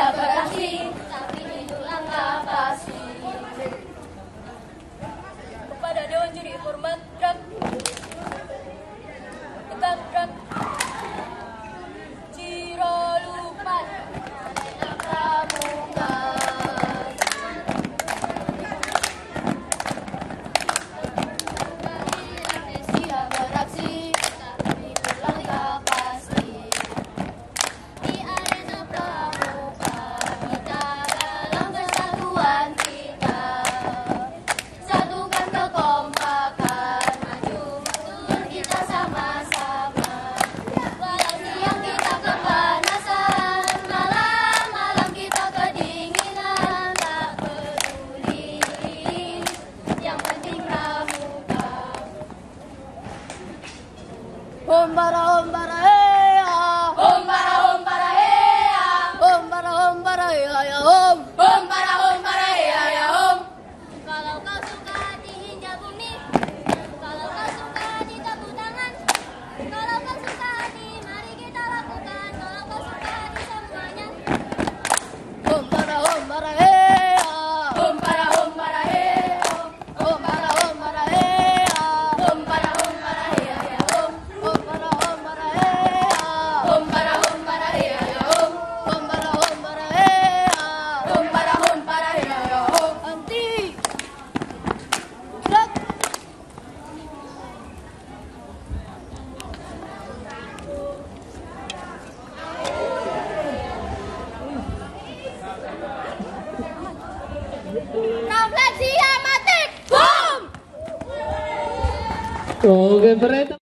siap beraksi, tapi itu langkah pasti. Kepada Dewan Juri hormat gerak, tegak gerak. Cirolupan pramuka. Siap beraksi, tapi itu langkah pasti. Di arena pramuka kita dalam persatuan kita, satukan kekompakan, maju mundur kita sama-sama. Walau siang kita kepanasan, malam-malam kita kedinginan, tak peduli, yang penting pramuka. Hombara hombara heya, hombara hombara heya, hombara hombara heya ya hom, hombara hombara heya ya hom. Kalau kau suka diinjak bumi, kalau kau suka ditepuk tangan, kalau kau suka hati, mari kita lakukan. Kalau kau suka di semuanya. Hombara hombara heya, hombara hombara heya, hombara hombara heya, hombara hombara heya ya hom, hombara hombara heya, hombara hombara heya ya hom, hombara hombara heya, hombara hombara heya ya hom. Anti gerak. Refleksi amatik, boom. Oke, berita.